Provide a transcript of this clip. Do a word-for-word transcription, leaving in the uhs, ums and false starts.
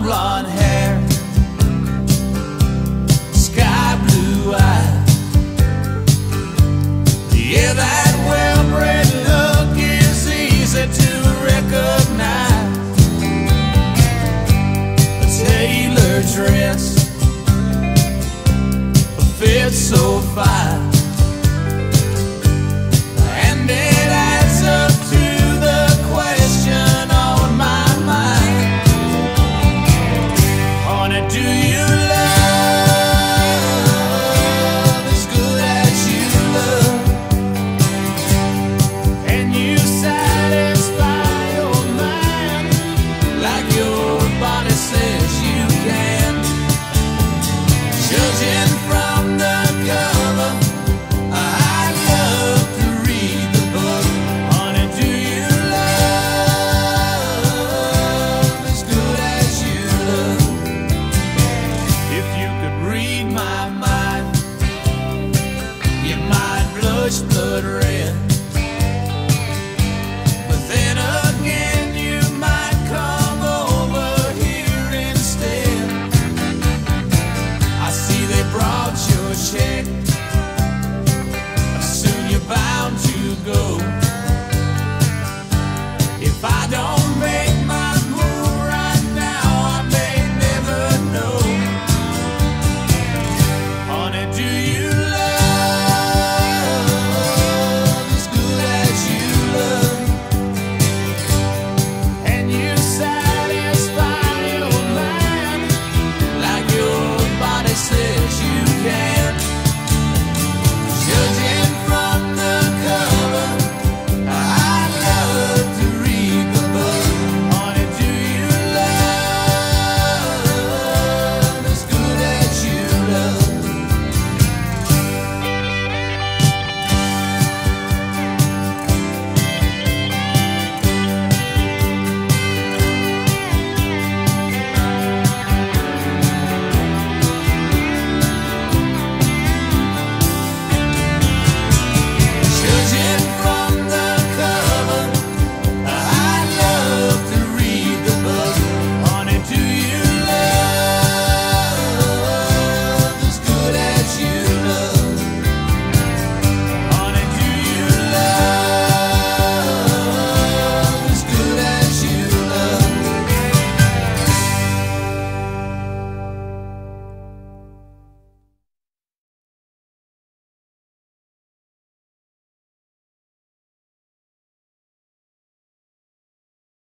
blonde hair, sky blue eyes. Yeah, that well-bred look is easy to recognize. A tailored dress, a fit so fine, and it adds up to the question on my mind. Honey, do